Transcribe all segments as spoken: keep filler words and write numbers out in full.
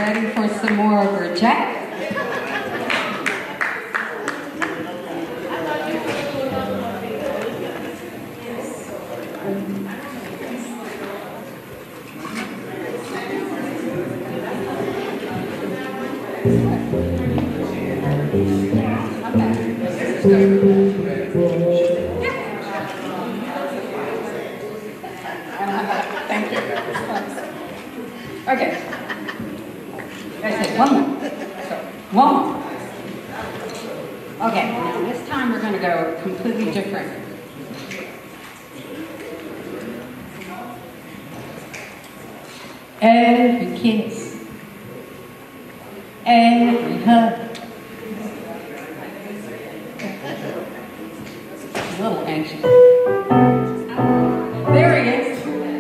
ready for some more of her jack? Thank you. Okay. That's it. One more. So, one more. Okay. Now this time we're going to go completely different. Every kiss, every hug. A little anxious. There he is.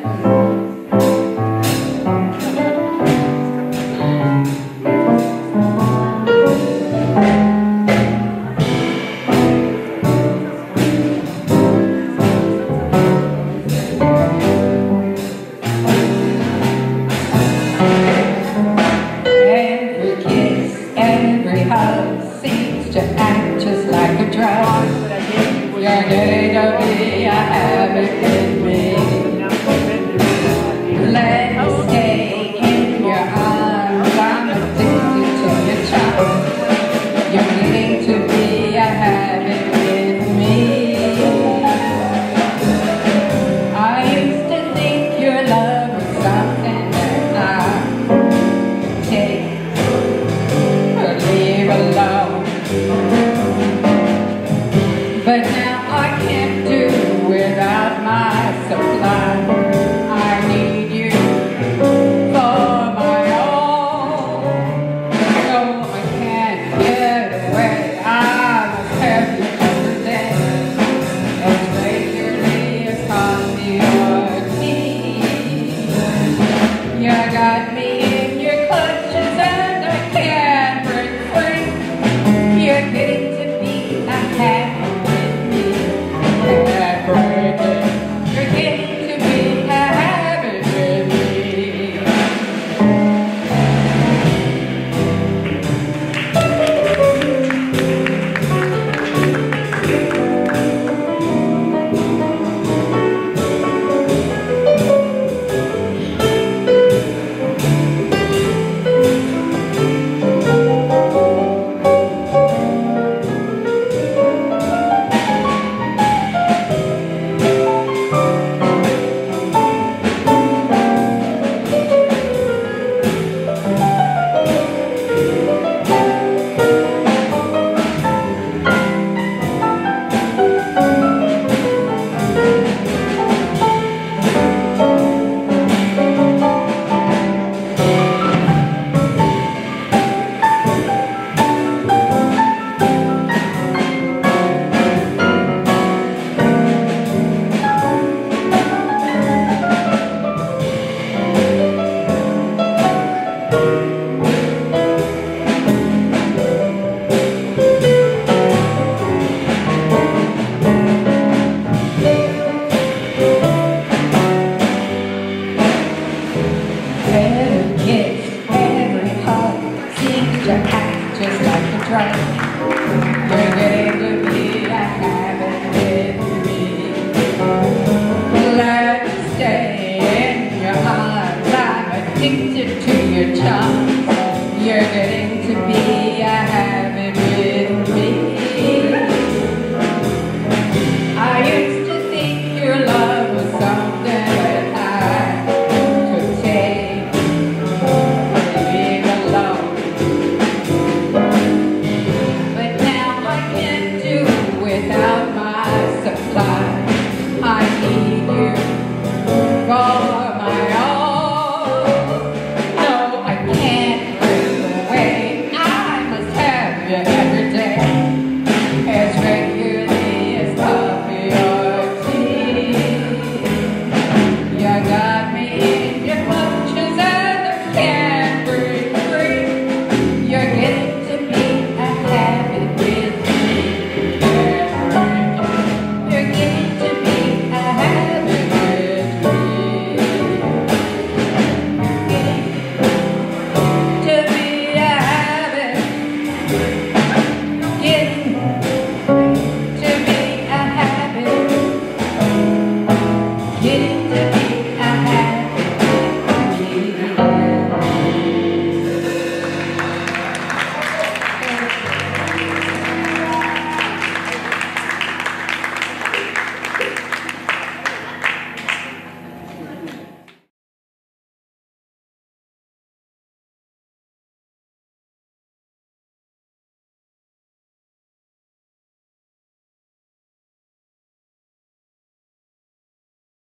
Every kiss, every hug seems to act just like a drug. You're getting to be a habit with me. Let me stay in your arms. I'm addicted to your charm. You're getting to be a habit with me. I used to think your love was something that I take or leave alone. But now I can't do without my supply. I need you for my own. No, I can't get away. I must have you every day. As regularly as on your knees. You got me in your clutches and I can't break free. You're getting to be a habit. You're getting to be a habit with me. Every kiss, every hug seems to act just like a drug. You're getting to be a habit with me. Let me stay in your arms. I'm addicted to your charms. You're getting to be a habit.